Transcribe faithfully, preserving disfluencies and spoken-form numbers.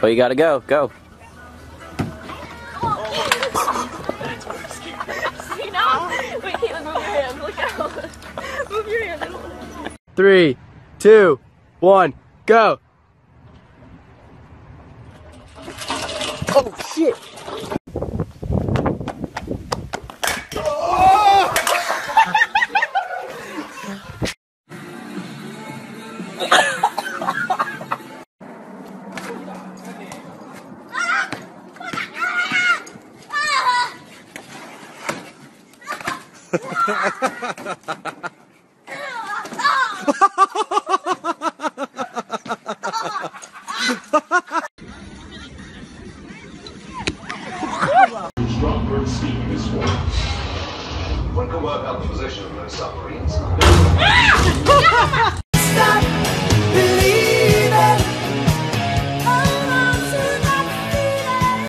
Well, you gotta go. Go. You know? Wait, Caitlin, move your hand. Look out. Move your hand. Three, two, one, go. Oh, shit. Strong bird steam this morning. One can work out the position of those submarines.